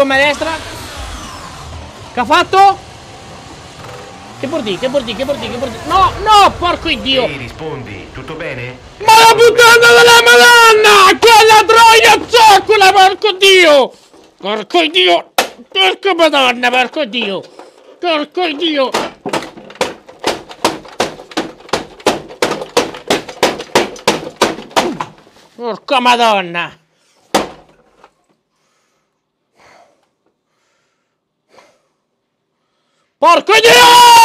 gomma destra. Che ha fatto? Che porti? No, no, porco Dio! Ehi, rispondi, tutto bene? Ma la puttana della Madonna! Quella troia zoccola, porco Dio! Porco Dio! Porco Madonna, porco Dio! Porco Dio! Porca Madonna! Porco Dio!